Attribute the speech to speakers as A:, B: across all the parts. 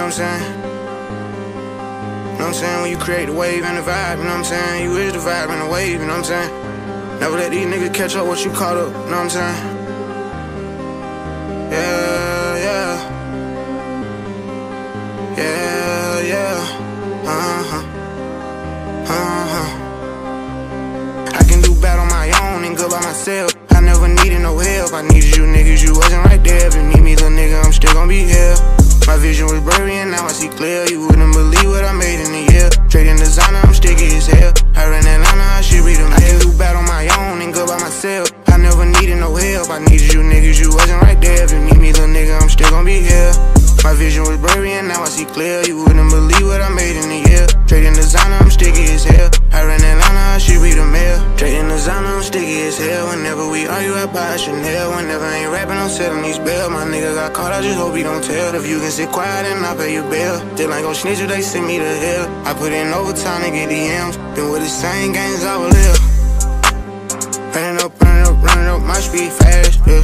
A: I'm saying? You know what I'm saying? When you create the wave and the vibe, you know what I'm saying? You is the vibe and the wave, you know what I'm saying? Never let these niggas catch up what you caught up, you know what I'm saying? Yeah, yeah. Yeah, yeah. I can do bad on my own and good by myself. I never needed no help. I needed you niggas, you wasn't right there. If you need me, little nigga, I'm still gon' be here. My vision was blurry and now I see clear. You wouldn't believe what I made in a year. Trading designer, I'm sticky as hell. Her in Atlanta, I should read them. I can do bad on my own and good by myself. I never needed no help. I needed you niggas, you wasn't right there. If you need me, little nigga, I'm still gon' be here. My vision was blurry and now I see clear. You wouldn't believe what I made in a year. Trading designer, I'm sticky as hell. Her in Atlanta, I should read the mail. Trading designer, I'm sticky as hell. Whenever we argue, I buy a Chanel. Whenever I ain't rapping, I'm selling these bills. My nigga got caught, I just hope he don't tell. If you can sit quiet and I'll pay your bill. Still ain't gon' snitch if they send me to hell. I put in overtime to get the M's. Been with the same gangs I will live. Running up, my speed fast, yeah.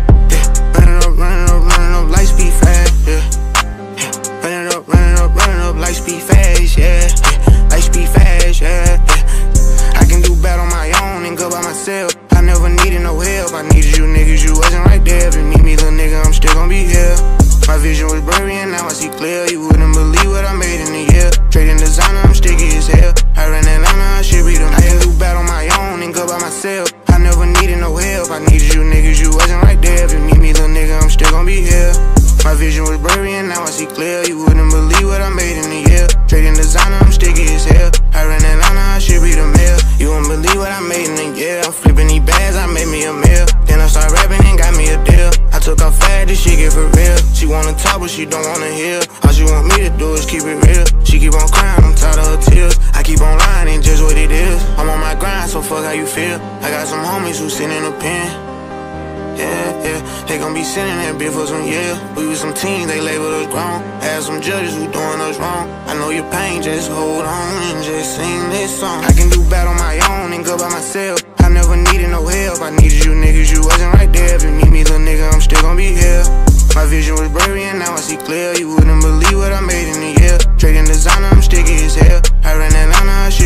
A: Running up, light speed fast, yeah. Running up, light speed fast, yeah. Light speed fast, yeah. I can do bad on my own and good by myself. I never needed no help. I needed you niggas, you wasn't right there. If you need me, little nigga, I'm still gon' be here. My vision was blurry and now I see clear. You wouldn't believe what I made in a year. Trading designer, I'm sticky as hell. Her in Atlanta, I should read them. I can do bad on my own and good by myself. I never needed no help. I needed you niggas, you wasn't right there. If you need me, little nigga, I'm still gon' be here. My vision was blurry and now I see clear. You wouldn't believe what I made in a year. Trading designer, I'm sticky as hell. Her in Atlanta, I should read the mail. You wouldn't believe what I made in a year. I'm flipping these bags, I made me a meal. Then I started rapping and got me a deal. I took off fast, this shit get for real. She wanna talk but she don't wanna hear. All she want me to do is keep it real. She keep on crying, I'm tired of her tears. I keep on lying, ain't just what it is. I'm on my grind, so fuck how you feel. I got some homies who sit in a pen. Yeah, yeah, they gon' be sitting that bitch for some years. We was some teens, they labeled us grown. Had some judges who doing us wrong. I know your pain, just hold on and just sing this song. I can do bad on my own and good by myself. I never needed no help. I needed you niggas, you wasn't right there. If you need me, little nigga, I'm still gon' be here. My vision was blurry and now I see clear. You wouldn't believe what I made in a year. Trading designer, I'm sticky as hell. Her in Atlanta, I